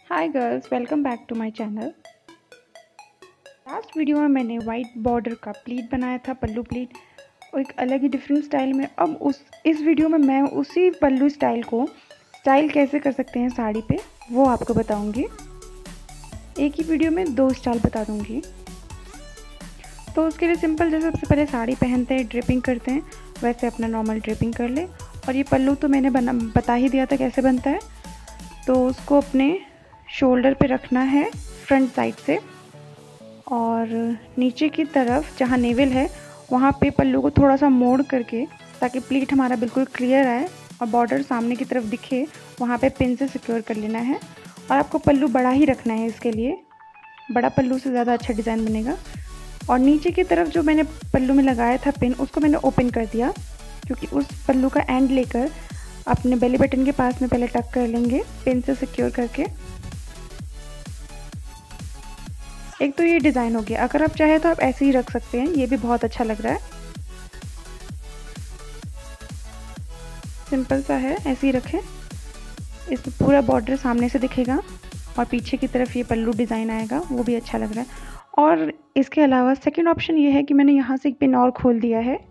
Hi girls, welcome back to my channel. Last video में मैंने white border का pleat बनाया था, पल्लू प्लीट, और एक अलग ही डिफरेंट स्टाइल में। अब इस वीडियो में मैं उसी पल्लू स्टाइल को कैसे कर सकते हैं साड़ी पे, वो आपको बताऊंगी। एक ही वीडियो में दो स्टाइल बता दूंगी। तो उसके लिए सिंपल, जैसे सबसे पहले साड़ी पहनते हैं, ड्रेपिंग करते हैं, वैसे अपना नॉर्मल ड्रेपिंग कर ले। और ये पल्लू तो मैंने बता ही दिया था कैसे बनता है। तो उसको अपने शोल्डर पे रखना है फ्रंट साइड से, और नीचे की तरफ जहाँ नेवल है वहाँ पे पल्लू को थोड़ा सा मोड़ करके, ताकि प्लीट हमारा बिल्कुल क्लियर आए और बॉर्डर सामने की तरफ दिखे, वहाँ पे पिन से सिक्योर कर लेना है। और आपको पल्लू बड़ा ही रखना है, इसके लिए बड़ा पल्लू से ज़्यादा अच्छा डिज़ाइन बनेगा। और नीचे की तरफ जो मैंने पल्लू में लगाया था पिन, उसको मैंने ओपन कर दिया, क्योंकि उस पल्लू का एंड लेकर अपने बेली बटन के पास में पहले टक कर लेंगे पिन से सिक्योर करके। एक तो ये डिज़ाइन हो गया। अगर आप चाहे तो आप ऐसे ही रख सकते हैं, ये भी बहुत अच्छा लग रहा है। सिंपल सा है, ऐसे ही रखें। इसमें पूरा बॉर्डर सामने से दिखेगा और पीछे की तरफ ये पल्लू डिज़ाइन आएगा, वो भी अच्छा लग रहा है। और इसके अलावा सेकंड ऑप्शन ये है कि मैंने यहाँ से एक पिन और खोल दिया है।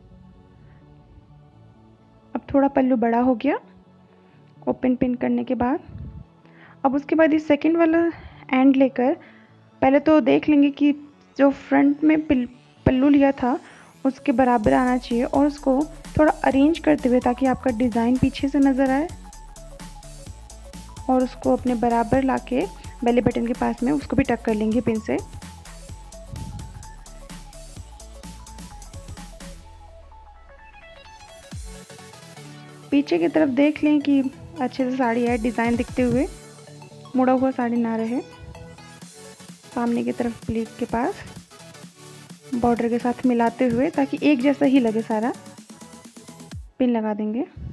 अब थोड़ा पल्लू बड़ा हो गया ओपन पिन करने के बाद। अब उसके बाद ये सेकंड वाला एंड लेकर पहले तो देख लेंगे कि जो फ्रंट में पल्लू लिया था उसके बराबर आना चाहिए, और उसको थोड़ा अरेंज करते हुए, ताकि आपका डिज़ाइन पीछे से नज़र आए, और उसको अपने बराबर लाके बेली बटन के पास में उसको भी टक कर लेंगे पिन से। पीछे की तरफ देख लें कि अच्छे से साड़ी है, डिज़ाइन दिखते हुए, मुड़ा हुआ साड़ी ना रहे। सामने की तरफ प्लीट के पास बॉर्डर के साथ मिलाते हुए, ताकि एक जैसा ही लगे सारा, पिन लगा देंगे।